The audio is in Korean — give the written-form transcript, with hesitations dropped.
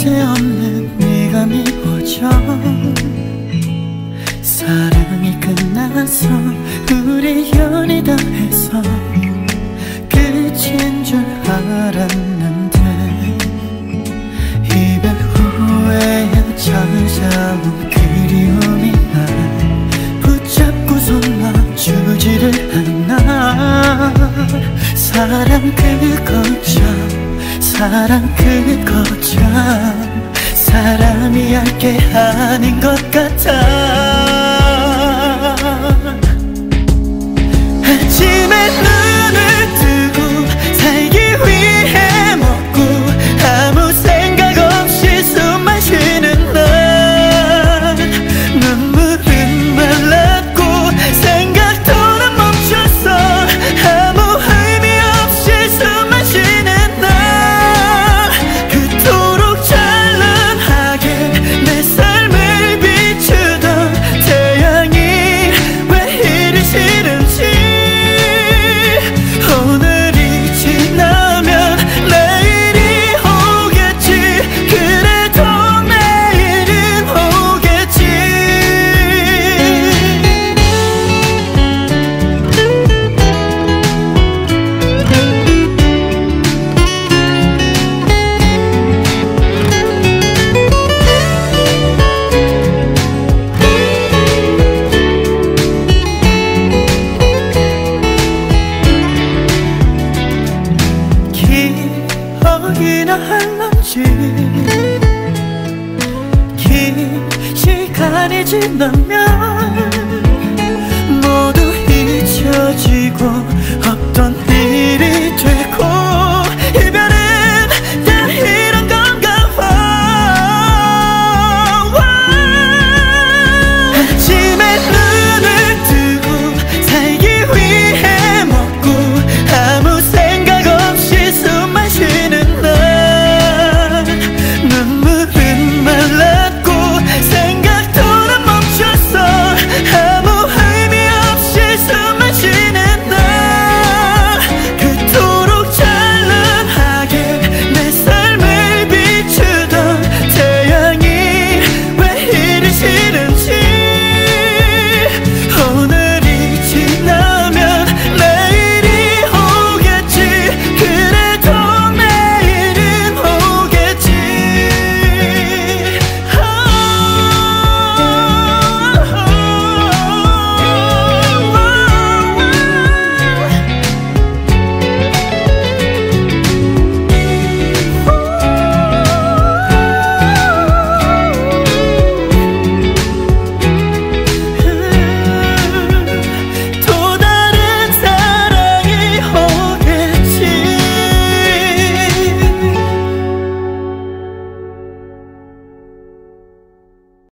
없는 네가 미워져. 사랑이 끝나서 우리 연이 다 해서 끝인 줄 알았는데, 이별 후에 찾아온 그리움이 날 붙잡고서 놔주지를 않아. 사랑 그거 참, 사랑 그거 참, 사람이 할 게 아닌 것 같아. 아침에 눈을 뜨고 살기 위해 먹고 아무 생각 없이 숨만 쉬는 날, 눈물은 말랐고 생각도는 멈췄어. 아무 의미 없이 숨만 쉬는 날, 그토록 찬란하게 내 삶을 비추던 태양이 왜 이리 싫은지. 오늘이 지나면 내일이 오겠지. 그래도 내일은 오겠지. 기억이나 할런지 긴 시간이 지나면 모두 잊혀지고 없던 일이